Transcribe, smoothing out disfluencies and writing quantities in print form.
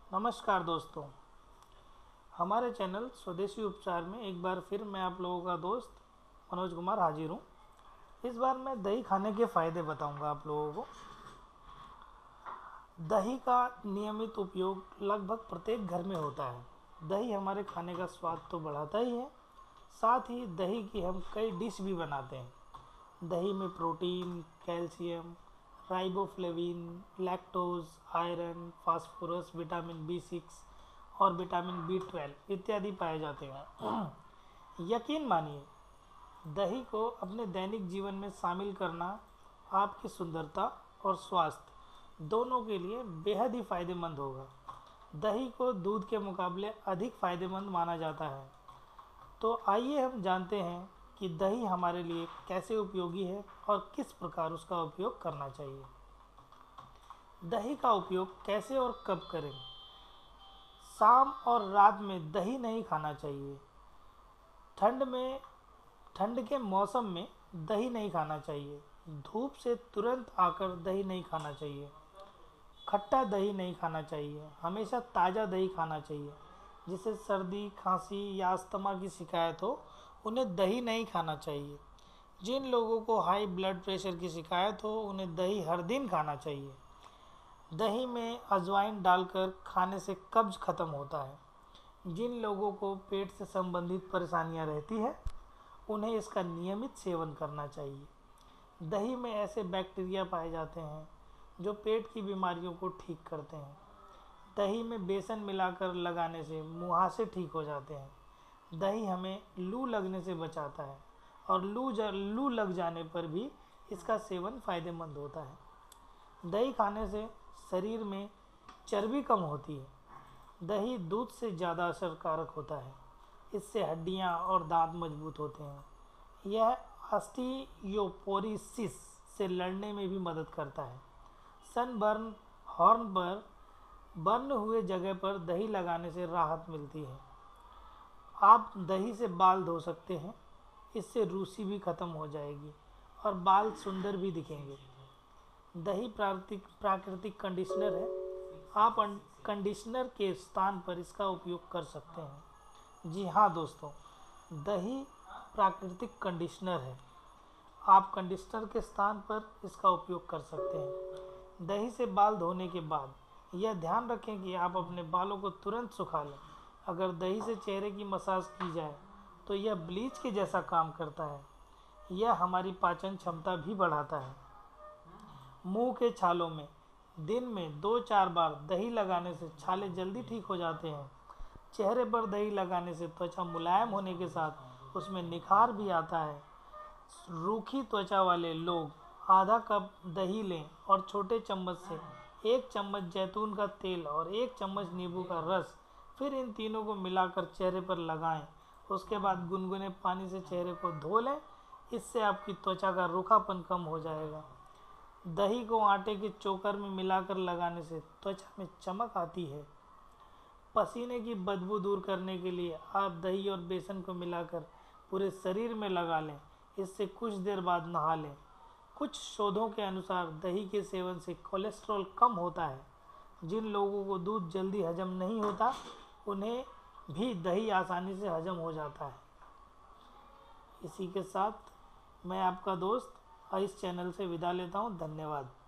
नमस्कार दोस्तों, हमारे चैनल स्वदेशी उपचार में एक बार फिर मैं आप लोगों का दोस्त मनोज कुमार हाजिर हूँ। इस बार मैं दही खाने के फ़ायदे बताऊंगा आप लोगों को। दही का नियमित उपयोग लगभग प्रत्येक घर में होता है। दही हमारे खाने का स्वाद तो बढ़ाता ही है, साथ ही दही की हम कई डिश भी बनाते हैं। दही में protein, calcium, riboflavin, lactose, iron, phosphorus, vitamin B6 और विटामिन B12 इत्यादि पाए जाते हैं। यकीन मानिए, दही को अपने दैनिक जीवन में शामिल करना आपकी सुंदरता और स्वास्थ्य दोनों के लिए बेहद ही फायदेमंद होगा। दही को दूध के मुकाबले अधिक फायदेमंद माना जाता है। तो आइए हम जानते हैं कि दही हमारे लिए कैसे उपयोगी है और किस प्रकार उसका उपयोग करना चाहिए। दही का उपयोग कैसे और कब करें? शाम और रात में दही नहीं खाना चाहिए। ठंड के मौसम में दही नहीं खाना चाहिए। धूप से तुरंत आकर दही नहीं खाना चाहिए। खट्टा दही नहीं खाना चाहिए। हमेशा ताज़ा दही खाना चाहिए। जिसे सर्दी, खांसी या अस्थमा की शिकायत हो, उन्हें दही नहीं खाना चाहिए। जिन लोगों को हाई ब्लड प्रेशर की शिकायत हो, उन्हें दही हर दिन खाना चाहिए। दही में अजवाइन डालकर खाने से कब्ज खत्म होता है। जिन लोगों को पेट से संबंधित परेशानियां रहती है, उन्हें इसका नियमित सेवन करना चाहिए। दही में ऐसे बैक्टीरिया पाए जाते हैं जो पेट की बीमारियों को ठीक करते हैं। दही में बेसन मिलाकर लगाने से मुहासे ठीक हो जाते हैं। दही हमें लू लगने से बचाता है और लू लग जाने पर भी इसका सेवन फायदेमंद होता है। दही खाने से शरीर में चर्बी कम होती है। दही दूध से ज़्यादा असरकारक होता है। इससे हड्डियां और दांत मजबूत होते हैं। यह ऑस्टियोपोरोसिस से लड़ने में भी मदद करता है। सनबर्न, हॉर्न पर बर्न हुए जगह पर दही लगाने से राहत मिलती है। आप दही से बाल धो सकते हैं। इससे रूसी भी खत्म हो जाएगी और बाल सुंदर भी दिखेंगे। दही प्राकृतिक कंडीशनर है। आप कंडीशनर के स्थान पर इसका उपयोग कर सकते हैं। जी हाँ दोस्तों, दही प्राकृतिक कंडीशनर है। आप कंडीशनर के स्थान पर इसका उपयोग कर सकते हैं। दही से बाल धोने के बाद यह ध्यान रखें कि आप अपने बालों को तुरंत सुखा लें। अगर दही से चेहरे की मसाज की जाए तो यह ब्लीच के जैसा काम करता है। यह हमारी पाचन क्षमता भी बढ़ाता है। मुंह के छालों में दिन में 2-4 बार दही लगाने से छाले जल्दी ठीक हो जाते हैं। चेहरे पर दही लगाने से त्वचा मुलायम होने के साथ उसमें निखार भी आता है। रूखी त्वचा वाले लोग आधा कप दही लें और छोटे चम्मच से 1 चम्मच जैतून का तेल और 1 चम्मच नींबू का रस, फिर इन तीनों को मिलाकर चेहरे पर लगाएं। उसके बाद गुनगुने पानी से चेहरे को धो लें। इससे आपकी त्वचा का रूखापन कम हो जाएगा। दही को आटे के चोकर में मिलाकर लगाने से त्वचा में चमक आती है। पसीने की बदबू दूर करने के लिए आप दही और बेसन को मिलाकर पूरे शरीर में लगा लें। इससे कुछ देर बाद नहा लें। कुछ शोधों के अनुसार दही के सेवन से कोलेस्ट्रॉल कम होता है। जिन लोगों को दूध जल्दी हजम नहीं होता, उन्हें भी दही आसानी से हजम हो जाता है। इसी के साथ मैं आपका दोस्त इस चैनल से विदा लेता हूँ। धन्यवाद।